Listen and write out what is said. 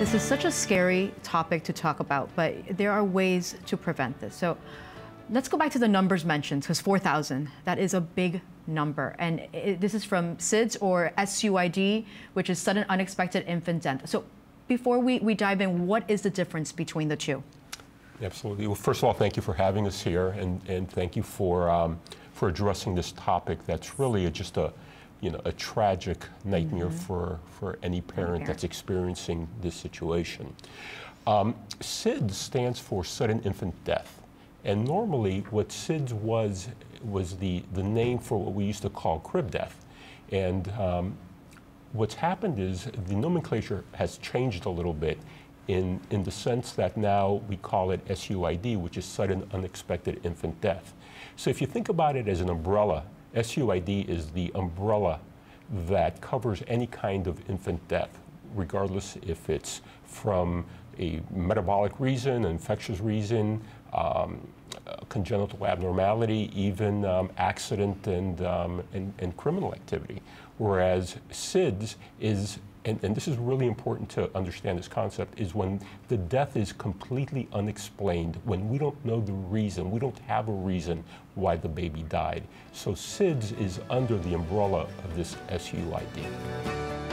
This is such a scary topic to talk about, but there are ways to prevent this. So let's go back to the numbers mentioned, because 4,000, that is a big number. And this is from SIDS or SUID, which is sudden unexpected infant death. So before we dive in, what is the difference between the two? Absolutely. Well, first of all, thank you for having us here, and thank you for addressing this topic that's really just a tragic nightmare for any parent that's experiencing this situation. SIDS stands for sudden infant death. And normally what SIDS was the name for what we used to call crib death. And what's happened is the nomenclature has changed a little bit in the sense that now we call it SUID, which is sudden unexpected infant death. So if you think about it as an umbrella, SUID is the umbrella that covers any kind of infant death, regardless if it's from a metabolic reason, an infectious reason, congenital abnormality, even accident and criminal activity. Whereas SIDS is, and this is really important to understand this concept, is when the death is completely unexplained, when we don't know the reason, we don't have a reason why the baby died. So SIDS is under the umbrella of this SUID.